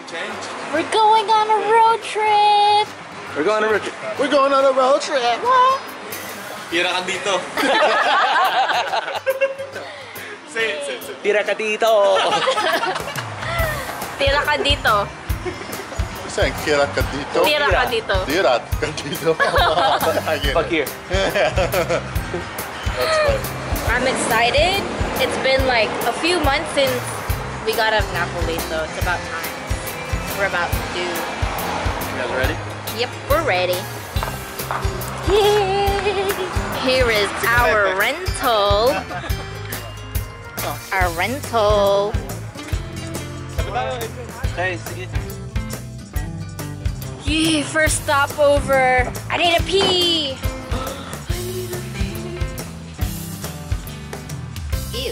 change. We're going on a road trip. We're going on a road trip. We're going on a road trip. What? Tira ka dito. Say it. Tira ka dito. Tira ka dito. You're saying tira ka dito? Tira ka dito. Tira ka dito. Fuck here. That's funny. I'm excited. It's been like a few months since we got out of Naples, so it's about time. We're about to do. You guys ready? Yep, we're ready. Yay! Here is our rental. Our rental. Yeah, first stopover. I need a pee. Ew.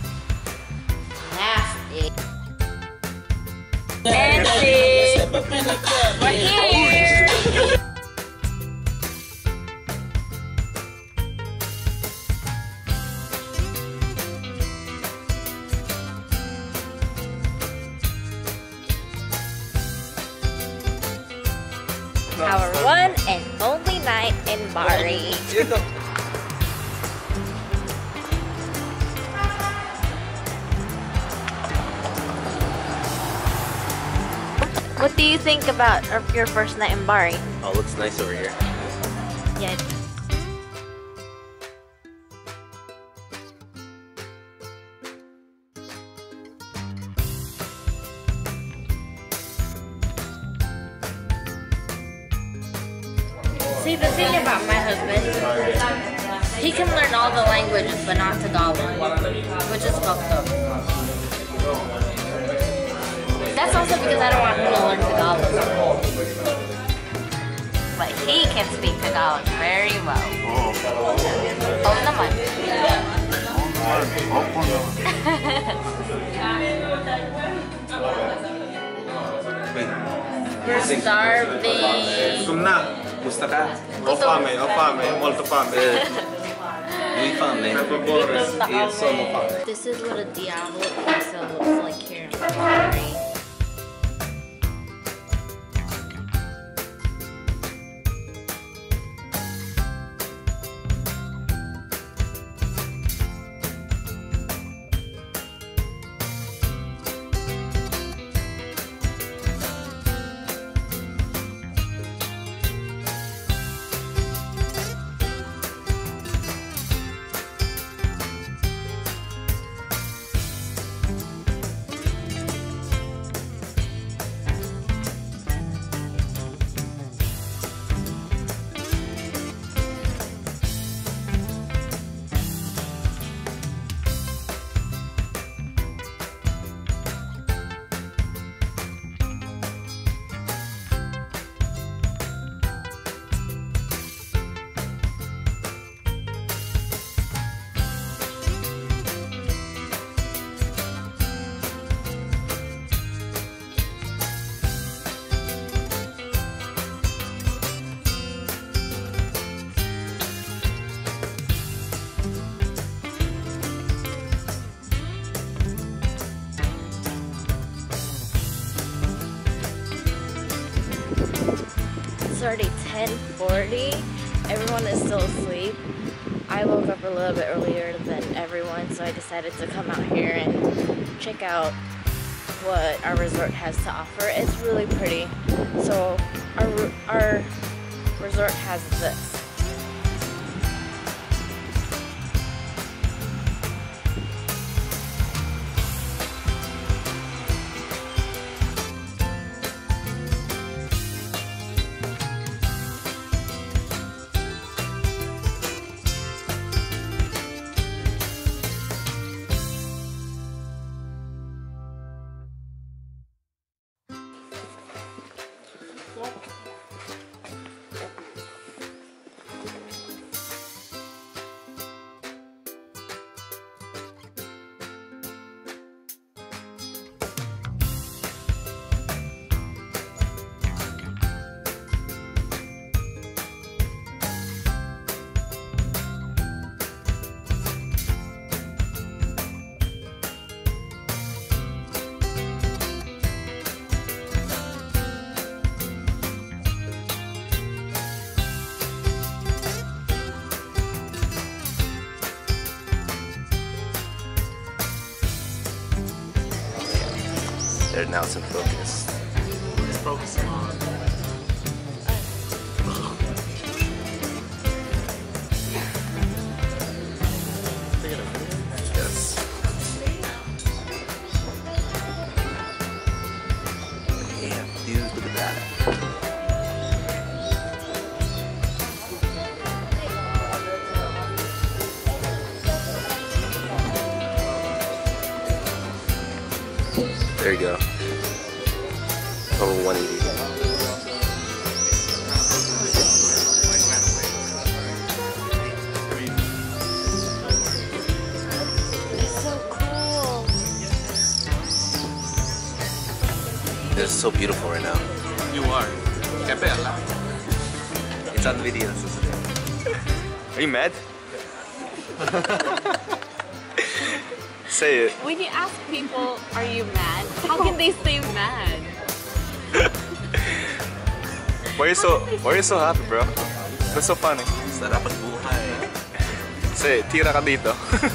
Nasty. Nancy. We're here. Our one and only night in Bari. What do you think about your first night in Bari? Oh, looks nice over here. Yeah. See, the thing about my husband, he can learn all the languages, but not Tagalog, which is fucked up. That's also because I don't want him to learn Tagalog. But he can speak Tagalog very well. Oh, naman. We're starving. Gusto na. Gusto ka? Ho fame, molto fame. Muy fame. Io sono fame. This is what a Diablo pizza looks like here in Bari. It's already 10:40. Everyone is still asleep. I woke up a little bit earlier than everyone, so I decided to come out here and check out what our resort has to offer. It's really pretty. So our resort has this. better. Now it's in focus. Just focusing on. Yes. Damn, dude, look at that. There you go. Total 180. It's so cool. It's so beautiful right now. You are. Che bella. It's on video. Are you mad? Say it. When you ask people, are you mad? How can they stay mad? Why are you so happy, bro? That's so funny. Sarap ang buhay. Say, tira ka dito.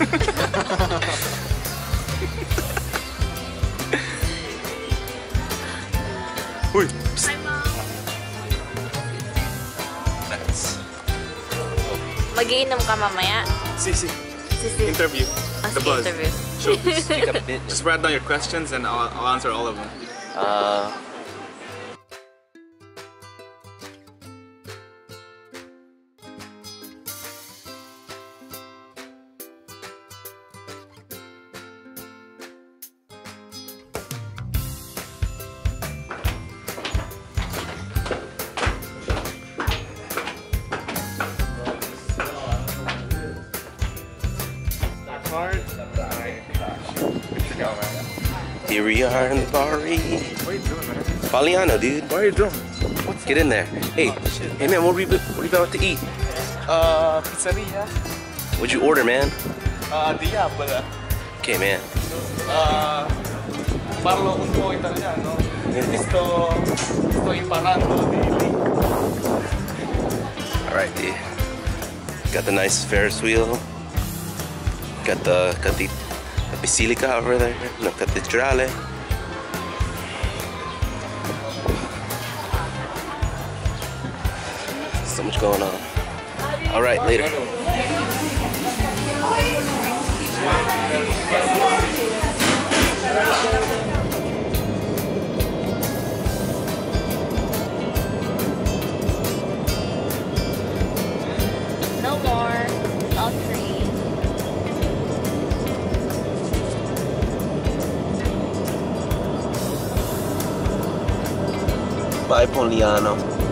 Uy! Hi, Mom. Nice. Mag-iinom ka mamaya? Sisi. Sisi. Interview. Oh, The sige, buzz. interview. Take a bit. Just write down your questions and I'll answer all of them. Here we are in Bari. What are you doing, man? Polignano, dude. What are you doing? Get in there. Hey, hey man, what are we about to eat? Pizzeria. What'd you order, man? Diavola. Okay, man. Parlo un po' italiano. Sto imparando di. Alright, dude. Got the nice Ferris wheel. Got the basilica over there. No, cathedrale. So much going on. Alright, later. No more. All free. Bye, Polignano.